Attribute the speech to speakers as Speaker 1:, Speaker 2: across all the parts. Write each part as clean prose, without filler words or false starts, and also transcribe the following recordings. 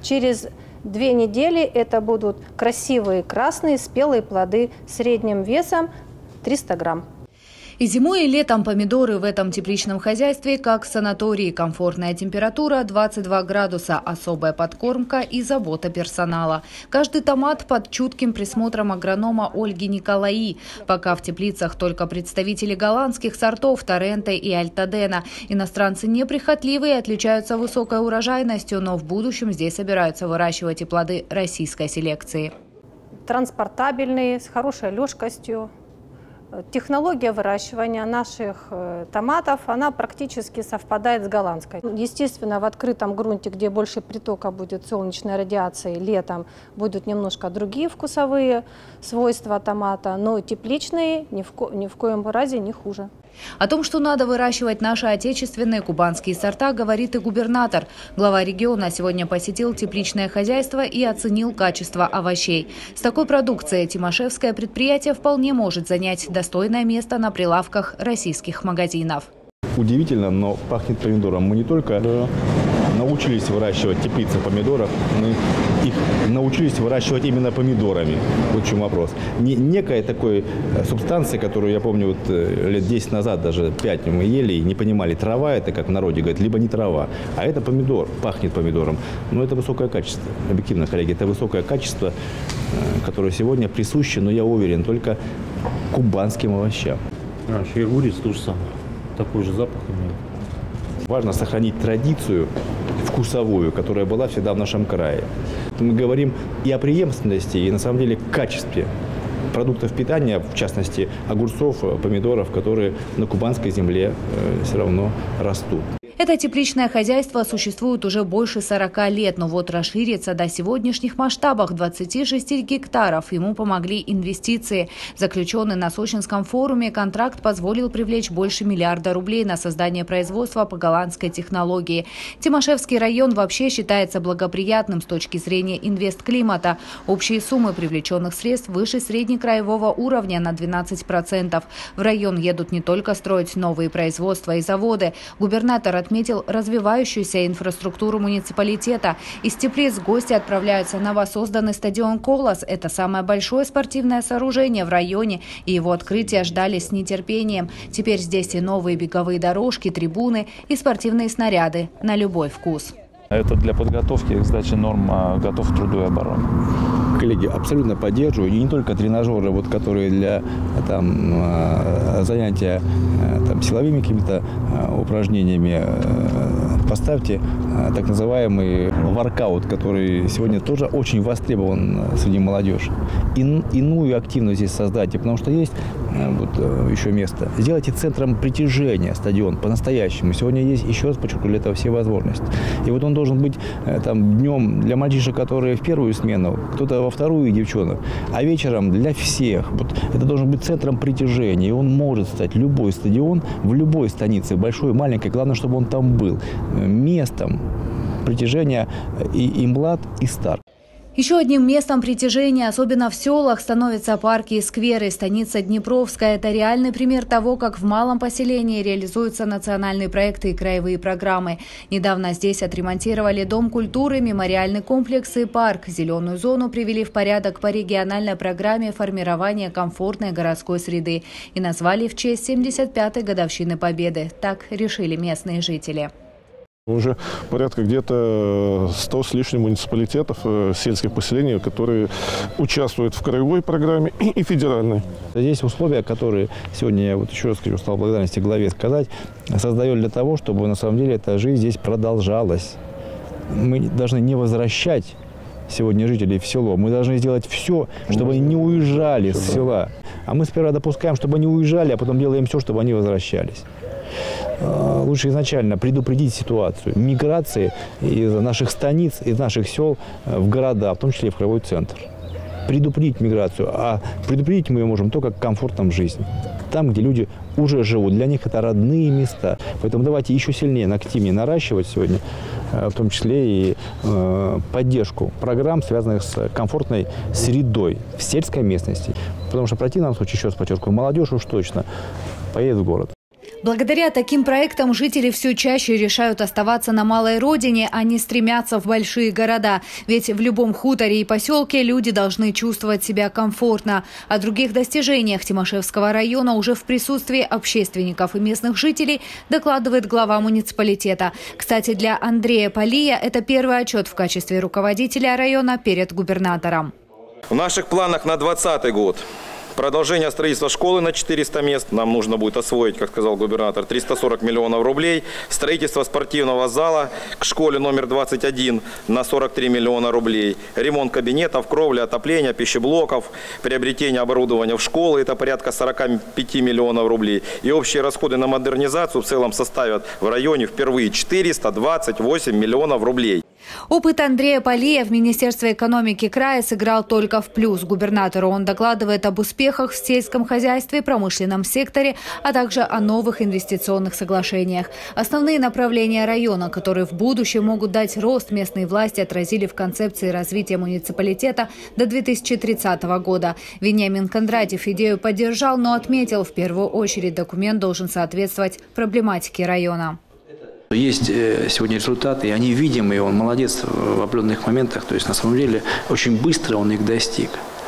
Speaker 1: Через 2 недели это будут красивые красные спелые плоды средним весом 300 грамм.
Speaker 2: И зимой, и летом помидоры в этом тепличном хозяйстве как в санатории. Комфортная температура 22 градуса, особая подкормка и забота персонала. Каждый томат под чутким присмотром агронома Ольги Николаи. Пока в теплицах только представители голландских сортов Торренте и Альтадена. Иностранцы неприхотливые, отличаются высокой урожайностью, но в будущем здесь собираются выращивать и плоды российской селекции.
Speaker 1: Транспортабельные, с хорошей лёжкостью. Технология выращивания наших томатов, она практически совпадает с голландской. Естественно, в открытом грунте, где больше притока будет солнечной радиации, летом будут немножко другие вкусовые свойства томата, но тепличные ни в коем разе не хуже.
Speaker 2: О том, что надо выращивать наши отечественные кубанские сорта, говорит и губернатор. Глава региона сегодня посетил тепличное хозяйство и оценил качество овощей. С такой продукцией тимошевское предприятие вполне может занять достойное место на прилавках российских магазинов.
Speaker 3: Удивительно, но пахнет помидором. Мы не только научились выращивать теплицы помидоров, мы их научились выращивать именно помидорами. Вот в чем вопрос. Не некой такой субстанции, которую, я помню, вот лет 10 назад, даже 5 мы ели и не понимали, трава это, как в народе говорят, либо не трава. А это помидор, пахнет помидором. Но это высокое качество. Объективно, коллеги, это высокое качество, которое сегодня присуще, но я уверен, только кубанским овощам.
Speaker 4: И огурец тоже самое. Такой же запах имеет.
Speaker 3: Важно сохранить традицию вкусовую, которая была всегда в нашем крае. Мы говорим и о преемственности, и на самом деле качестве продуктов питания, в частности огурцов, помидоров, которые на кубанской земле все равно растут.
Speaker 2: Это тепличное хозяйство существует уже больше 40 лет, но вот расшириться до сегодняшних масштабов 26 гектаров ему помогли инвестиции. Заключенный на Сочинском форуме контракт позволил привлечь больше $1 миллиарда на создание производства по голландской технологии. Тимошевский район вообще считается благоприятным с точки зрения инвестклимата. Общие суммы привлеченных средств выше среднекраевого уровня на 12%. В район едут не только строить новые производства и заводы. Губернатор отметил развивающуюся инфраструктуру муниципалитета. Из теплиц гости отправляются на воссозданный стадион «Колос». Это самое большое спортивное сооружение в районе, и его открытие ждали с нетерпением. Теперь здесь и новые беговые дорожки, трибуны и спортивные снаряды на любой вкус.
Speaker 5: Это для подготовки к сдаче норм готов к труду и обороне.
Speaker 3: Коллеги, абсолютно поддерживаю. И не только тренажеры, вот, которые для занятия силовыми какими-то упражнениями. Поставьте так называемый воркаут, который сегодня тоже очень востребован среди молодежи. Иную активность здесь создайте, потому что есть еще место. Сделайте центром притяжения стадион по-настоящему. Сегодня есть, еще раз подчеркну, для этого все возможности. И вот он должен быть днем для мальчишек, которые в первую смену, кто-то во вторую, девчонок, а вечером для всех. Вот это должен быть центром притяжения. И он может стать любой стадион в любой станице, большой, маленькой. Главное, чтобы он там был местом притяжения и млад, и стар.
Speaker 2: Еще одним местом притяжения, особенно в селах, становятся парки и скверы. Станица Днепровская – это реальный пример того, как в малом поселении реализуются национальные проекты и краевые программы. Недавно здесь отремонтировали Дом культуры, мемориальный комплекс и парк. Зеленую зону привели в порядок по региональной программе формирования комфортной городской среды и назвали в честь 75-й годовщины Победы. Так решили местные жители.
Speaker 6: Уже порядка где-то 100 с лишним муниципалитетов, сельских поселений, которые участвуют в краевой программе и федеральной.
Speaker 3: Здесь условия, которые сегодня, я еще раз хочу, стал благодарности главе сказать, создаю для того, чтобы на самом деле эта жизнь здесь продолжалась. Мы должны не возвращать сегодня жителей в село. Мы должны сделать все, чтобы они не уезжали с села. А мы сперва допускаем, чтобы они уезжали, а потом делаем все, чтобы они возвращались. Лучше изначально предупредить ситуацию миграции из наших станиц, из наших сел в города, в том числе и в краевой центр. Предупредить миграцию, а предупредить мы ее можем только к комфортам жизни. Там, где люди уже живут, для них это родные места. Поэтому давайте еще сильнее, активнее наращивать сегодня, в том числе и поддержку программ, связанных с комфортной средой в сельской местности. Потому что в противном случае, еще раз подчеркиваю, молодежь уж точно поедет в город.
Speaker 2: Благодаря таким проектам жители все чаще решают оставаться на малой родине, а не стремятся в большие города. Ведь в любом хуторе и поселке люди должны чувствовать себя комфортно. О других достижениях Тимошевского района уже в присутствии общественников и местных жителей докладывает глава муниципалитета. Кстати, для Андрея Полия это первый отчет в качестве руководителя района перед губернатором.
Speaker 7: В наших планах на 2020 год. Продолжение строительства школы на 400 мест. Нам нужно будет освоить, как сказал губернатор, 340 миллионов рублей. Строительство спортивного зала к школе номер 21 на 43 миллиона рублей. Ремонт кабинетов, кровли, отопления, пищеблоков, приобретение оборудования в школы. Это порядка 45 миллионов рублей. И общие расходы на модернизацию в целом составят в районе впервые 428 миллионов рублей.
Speaker 2: Опыт Андрея Полия в Министерстве экономики края сыграл только в плюс. Губернатору он докладывает об успехах в сельском хозяйстве, промышленном секторе, а также о новых инвестиционных соглашениях. Основные направления района, которые в будущем могут дать рост местной власти, отразили в концепции развития муниципалитета до 2030 года. Вениамин Кондратьев идею поддержал, но отметил, в первую очередь документ должен соответствовать проблематике района.
Speaker 8: Есть сегодня результаты, и они видимы, и он молодец в определенных моментах. То есть, на самом деле, очень быстро он их достиг.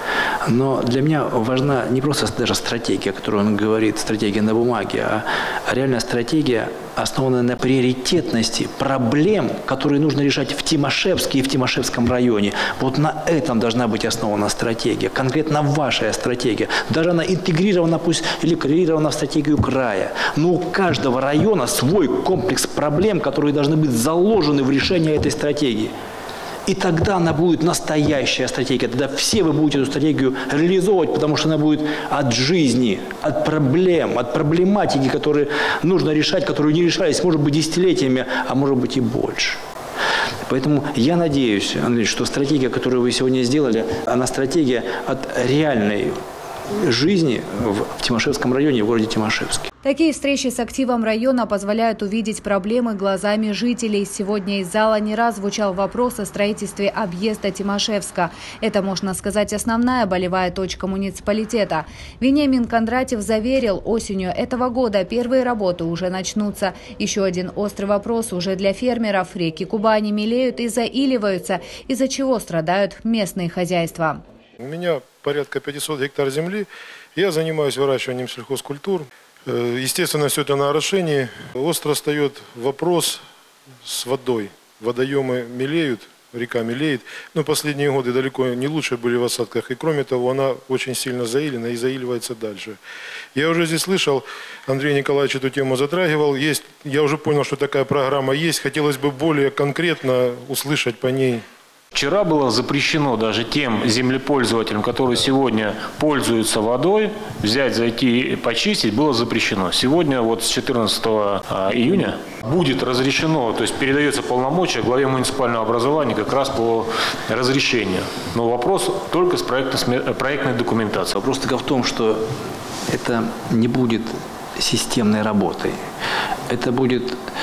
Speaker 8: Но для меня важна не просто даже стратегия, о которой он говорит, стратегия на бумаге, а реальная стратегия, основанная на приоритетности проблем, которые нужно решать в Тимошевске и в Тимошевском районе. Вот на этом должна быть основана стратегия, конкретно ваша стратегия. Даже она интегрирована, пусть или коррелирована в стратегию края. Но у каждого района свой комплекс проблем, которые должны быть заложены в решение этой стратегии. И тогда она будет настоящая стратегия. Тогда все вы будете эту стратегию реализовывать, потому что она будет от жизни, от проблем, от проблематики, которые нужно решать, которые не решались, может быть, десятилетиями, а может быть и больше. Поэтому я надеюсь, Андрей, что стратегия, которую вы сегодня сделали, она стратегия от реальной жизни в Тимошевском районе, в городе Тимошевске.
Speaker 2: Такие встречи с активом района позволяют увидеть проблемы глазами жителей. Сегодня из зала не раз звучал вопрос о строительстве объезда Тимошевска. Это, можно сказать, основная болевая точка муниципалитета. Вениамин Кондратьев заверил, осенью этого года первые работы уже начнутся. Еще один острый вопрос уже для фермеров. Реки Кубани мелеют и заиливаются, из-за чего страдают местные хозяйства.
Speaker 9: У меня порядка 500 гектар земли. Я занимаюсь выращиванием сельхозкультур. Естественно, все это на орошении. Остро встает вопрос с водой. Водоемы мелеют, река мелеет. Но последние годы далеко не лучше были в осадках. И кроме того, она очень сильно заилена и заиливается дальше. Я уже здесь слышал, Андрей Николаевич эту тему затрагивал. Я уже понял, что такая программа есть. Хотелось бы более конкретно услышать по ней.
Speaker 4: Вчера было запрещено даже тем землепользователям, которые сегодня пользуются водой, взять, зайти и почистить, было запрещено. Сегодня, вот с 14 июня, будет разрешено, то есть передается полномочия главе муниципального образования как раз по разрешению. Но вопрос только с проектной документацией.
Speaker 8: Вопрос только в том, что это не будет системной работой. Это будет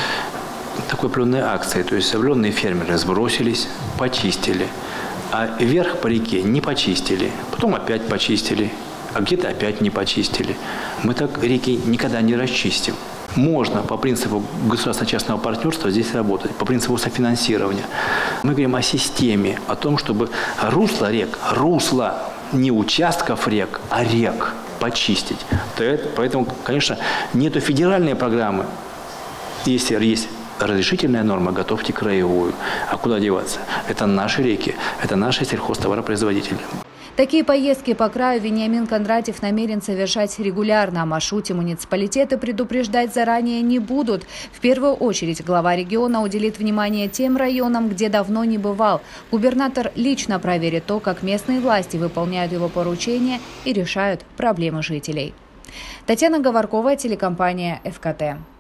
Speaker 8: такой определенной акции. То есть определенные фермеры сбросились, почистили, а вверх по реке не почистили, потом опять почистили, а где-то опять не почистили. Мы так реки никогда не расчистим. Можно по принципу государственно-частного партнерства здесь работать, по принципу софинансирования. Мы говорим о системе, о том, чтобы русло рек, русло не участков рек, а рек почистить. Поэтому, конечно, нету федеральной программы. Если есть разрешительная норма, готовьте краевую. А куда деваться? Это наши реки, это наши сельхозтоваропроизводители.
Speaker 2: Такие поездки по краю Вениамин Кондратьев намерен совершать регулярно. О маршруте муниципалитеты предупреждать заранее не будут. В первую очередь глава региона уделит внимание тем районам, где давно не бывал. Губернатор лично проверит то, как местные власти выполняют его поручения и решают проблемы жителей. Татьяна Говоркова, телекомпания ФКТ.